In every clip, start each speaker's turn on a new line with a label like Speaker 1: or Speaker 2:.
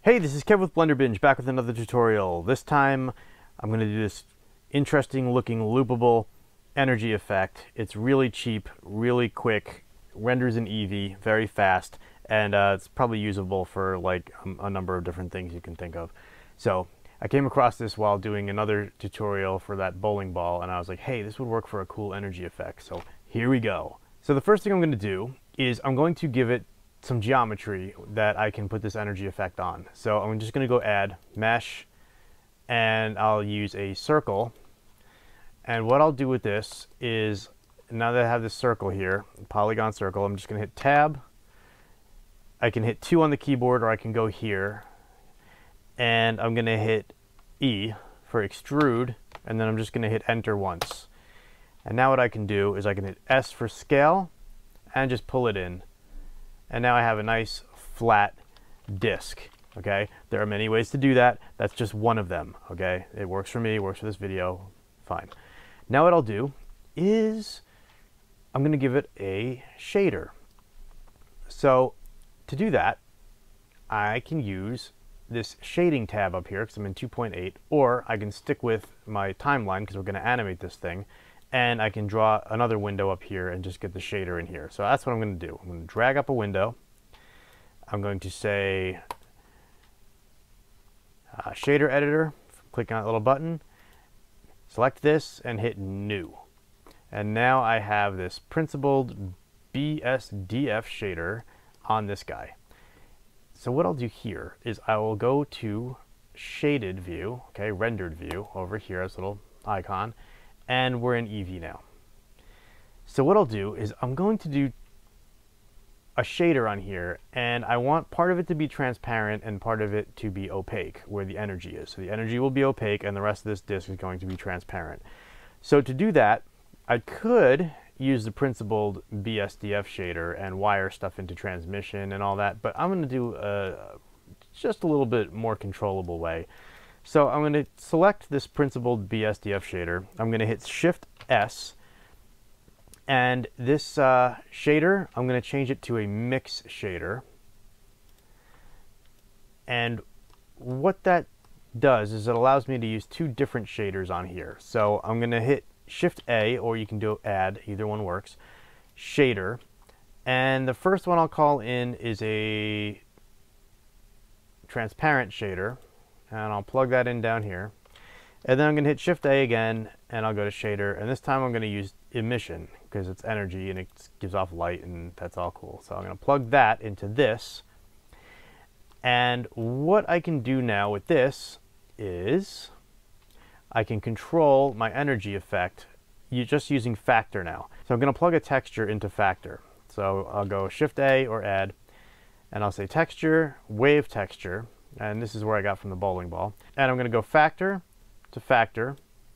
Speaker 1: Hey, this is Kev with Blender Binge, back with another tutorial. This time I'm going to do this interesting looking loopable energy effect. It's really cheap, really quick, renders in EEVEE, very fast, and it's probably usable for like a number of different things you can think of. So I came across this while doing another tutorial for that bowling ball, and I was like, hey, this would work for a cool energy effect. So here we go. So the first thing I'm going to do is I'm going to give it some geometry that I can put this energy effect on. So I'm just going to go add mesh, and I'll use a circle. And what I'll do with this is, now that I have this circle here, polygon circle, I'm just going to hit tab. I can hit 2 on the keyboard, or I can go here, and I'm going to hit E for extrude, and then I'm just going to hit enter once. And now what I can do is I can hit S for scale and just pull it in. And now I have a nice flat disc. Okay, there are many ways to do that. That's just one of them. Okay, it works for me, it works for this video, fine. Now what I'll do is I'm going to give it a shader. So to do that, I can use this shading tab up here because I'm in 2.8, or I can stick with my timeline because we're going to animate this thing, and I can draw another window up here and just get the shader in here. So that's what I'm going to do. I'm going to drag up a window. I'm going to say shader editor, click on that little button, select this and hit new. And now I have this principled BSDF shader on this guy. So what I'll do here is I will go to shaded view, okay, rendered view over here as a little icon, and we're in EEVEE now. So what I'll do is I'm going to do a shader on here, and I want part of it to be transparent and part of it to be opaque where the energy is. So the energy will be opaque and the rest of this disk is going to be transparent. So to do that, I could use the principled BSDF shader and wire stuff into transmission and all that, but I'm going to do just a little bit more controllable way. So I'm going to select this principled BSDF shader. I'm going to hit Shift S, and this shader, I'm going to change it to a mix shader. And what that does is it allows me to use 2 different shaders on here. So I'm going to hit Shift A, or you can do add, either one works, shader. And the first one I'll call in is a transparent shader. And I'll plug that in down here. And then I'm going to hit Shift A again, and I'll go to shader. And this time I'm going to use emission because it's energy and it gives off light, and that's all cool. So I'm going to plug that into this. And what I can do now with this is I can control my energy effect just using factor now. So I'm going to plug a texture into factor. So I'll go Shift A or add, and I'll say texture, wave texture. And this is where I got from the bowling ball. And I'm going to go factor to factor.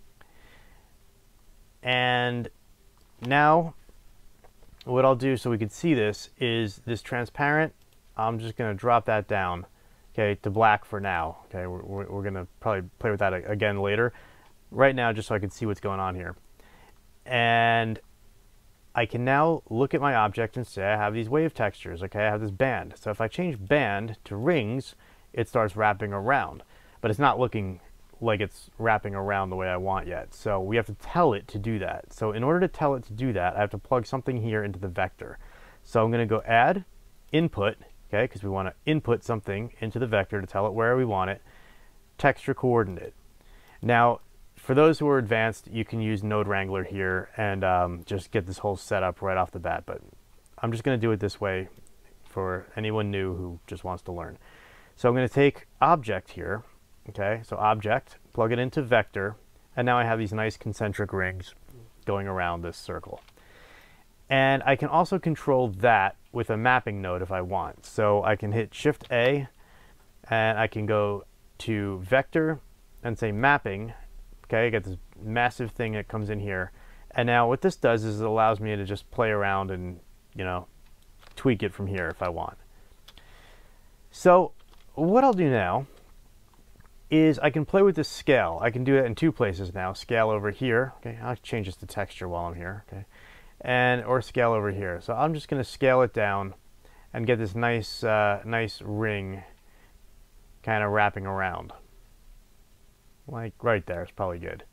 Speaker 1: And now what I'll do so we can see this is this transparent, I'm just going to drop that down, okay, to black for now. Okay, we're going to probably play with that again later. Right now, just so I can see what's going on here. And I can now look at my object and say I have these wave textures. Okay, I have this band. So if I change band to rings, it starts wrapping around, but it's not looking like it's wrapping around the way I want yet. So we have to tell it to do that. So in order to tell it to do that, I have to plug something here into the vector. So I'm going to go add input, okay, because we want to input something into the vector to tell it where we want it, texture coordinate. Now, for those who are advanced, you can use Node Wrangler here and just get this whole setup right off the bat, but I'm just going to do it this way for anyone new who just wants to learn. So I'm going to take object here, okay, so object, plug it into vector, and now I have these nice concentric rings going around this circle. And I can also control that with a mapping node if I want. So I can hit Shift A, and I can go to vector and say mapping, okay, I get this massive thing that comes in here. And now what this does is it allows me to just play around and, you know, tweak it from here if I want. So what I'll do now is I can play with this scale. I can do it in 2 places now. Scale over here. Okay, I'll change this to texture while I'm here. Okay, and or scale over here. So I'm just going to scale it down and get this nice ring kind of wrapping around. Like right there is probably good.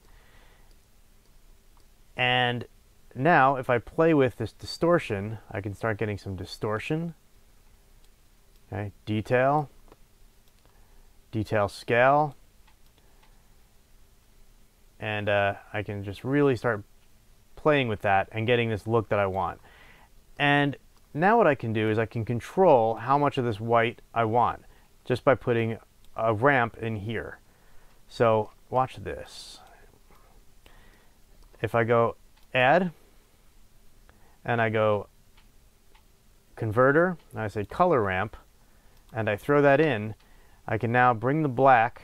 Speaker 1: And now if I play with this distortion, I can start getting some distortion. Okay, detail scale, and I can just really start playing with that and getting this look that I want. And now what I can do is I can control how much of this white I want just by putting a ramp in here. So watch this. If I go add and I go converter and I say color ramp and I throw that in, I can now bring the black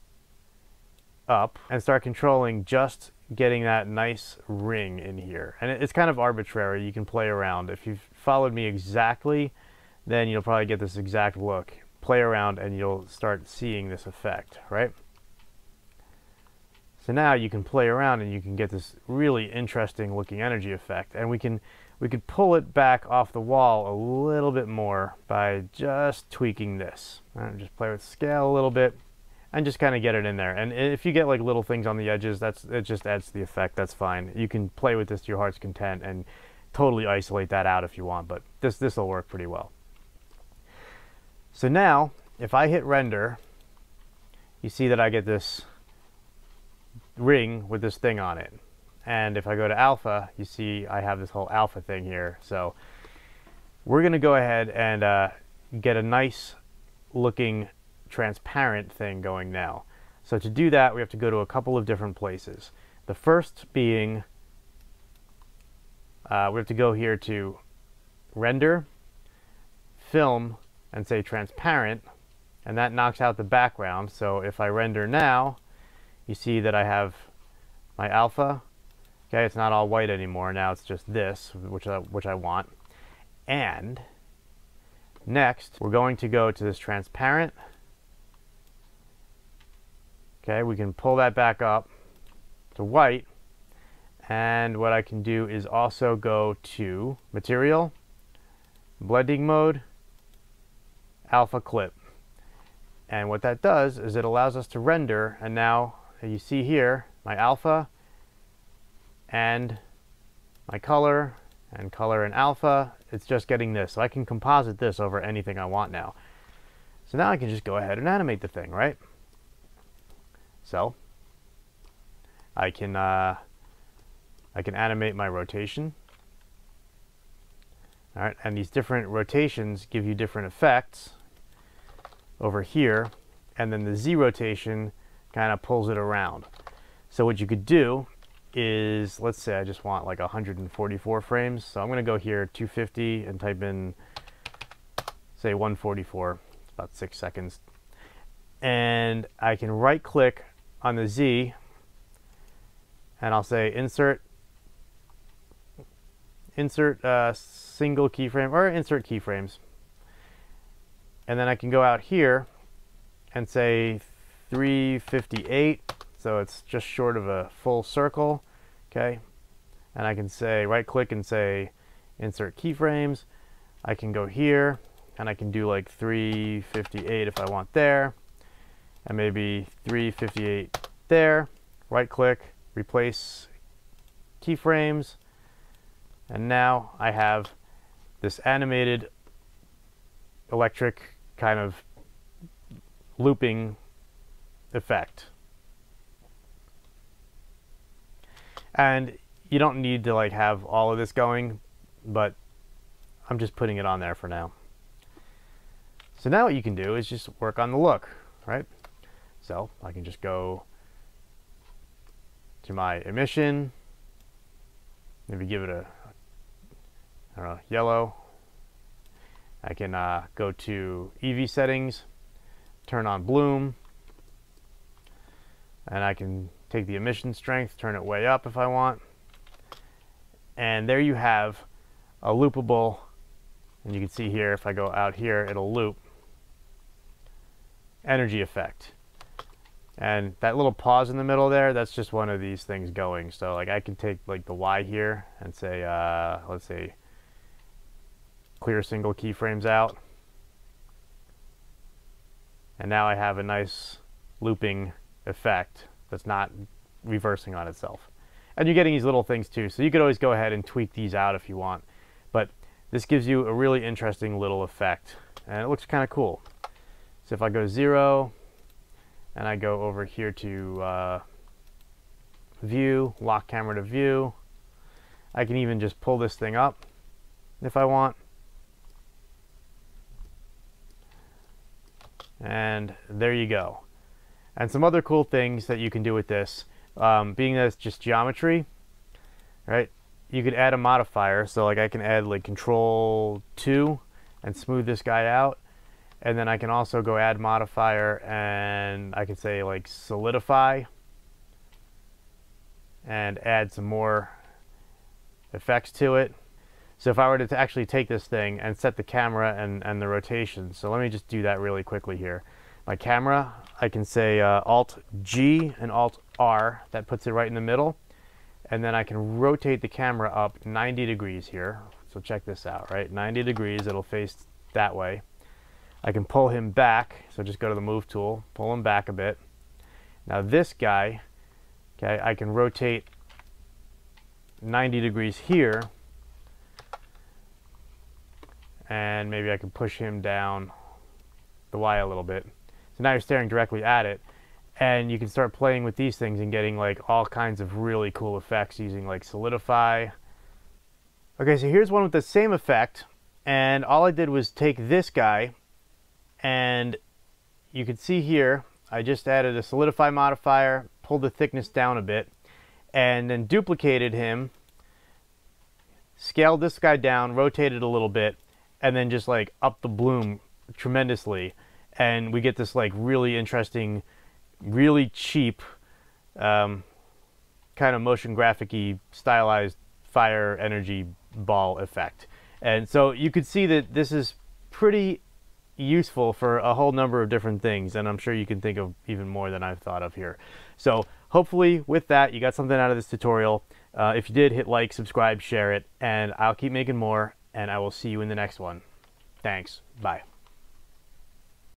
Speaker 1: up and start controlling just getting that nice ring in here. And it's kind of arbitrary. You can play around. If you've followed me exactly, then you'll probably get this exact look. Play around and you'll start seeing this effect, right? So now you can play around and you can get this really interesting looking energy effect. And we could pull it back off the wall a little bit more by just tweaking this. Right? Just play with scale a little bit and just kind of get it in there. And if you get like little things on the edges, it just adds to the effect. That's fine. You can play with this to your heart's content and totally isolate that out if you want, but this will work pretty well. So now, if I hit render, you see that I get this ring with this thing on it. And if I go to alpha, you see I have this whole alpha thing here. So we're going to go ahead and get a nice looking transparent thing going now. So to do that, we have to go to a couple of different places. The first being, we have to go here to render, film, and say transparent, and that knocks out the background. So if I render now, you see that I have my alpha. Okay, it's not all white anymore. Now it's just this, which I want. And next, we're going to go to this transparent. Okay, we can pull that back up to white. And what I can do is also go to material, blending mode, alpha clip. And what that does is it allows us to render, and now you see here my alpha and my color and alpha. It's just getting this. So I can composite this over anything I want now. So now I can just go ahead and animate the thing, right? So I can animate my rotation. All right, and these different rotations give you different effects over here, and then the Z rotation kind of pulls it around. So what you could do is, let's say I just want like 144 frames. So I'm going to go here 250 and type in, say 144. It's about 6 seconds. And I can right click on the Z and I'll say insert single keyframe or insert keyframes. And then I can go out here and say 358. So it's just short of a full circle, okay? And I can say, right click and say insert keyframes. I can go here and I can do like 358 if I want there, and maybe 358 there. Right click, replace keyframes, and now I have this animated electric kind of looping effect. And you don't need to like have all of this going, but I'm just putting it on there for now. So now what you can do is just work on the look, right? So I can just go to my emission, maybe give it a, I don't know, yellow. I can go to EEVEE settings, turn on bloom, and I can take the emission strength, turn it way up if I want. And there you have a loopable, and you can see here, if I go out here, it'll loop, energy effect. And that little pause in the middle there, that's just one of these things going. So like I can take like the Y here and say, let's say, clear single keyframes out. And now I have a nice looping effect that's not reversing on itself. And you're getting these little things too, so you could always go ahead and tweak these out if you want. But this gives you a really interesting little effect, and it looks kind of cool. So if I go 0, and I go over here to view, lock camera to view, I can even just pull this thing up if I want. And there you go. And some other cool things that you can do with this, being that it's just geometry, right? You could add a modifier. So like I can add like Control 2 and smooth this guy out. And then I can also go add modifier, and I can say like solidify and add some more effects to it. So if I were to actually take this thing and set the camera and the rotation, so let me just do that really quickly here. My camera, I can say Alt-G and Alt-R, that puts it right in the middle. And then I can rotate the camera up 90 degrees here. So check this out, right? 90 degrees, it'll face that way. I can pull him back, so just go to the Move tool, pull him back a bit. Now this guy, okay, I can rotate 90 degrees here, and maybe I can push him down the Y a little bit. So now you're staring directly at it, and you can start playing with these things and getting like all kinds of really cool effects using like solidify. Okay, so here's one with the same effect, and all I did was take this guy, and you can see here I just added a solidify modifier, pulled the thickness down a bit, and then duplicated him, scaled this guy down, rotated a little bit, and then just like up the bloom tremendously, and we get this like really interesting, really cheap kind of motion graphic-y stylized fire energy ball effect. And so you could see that this is pretty useful for a whole number of different things, and I'm sure you can think of even more than I've thought of here. So hopefully with that you got something out of this tutorial. If you did, hit like, subscribe, share it, and I'll keep making more, and I will see you in the next one. Thanks. Bye.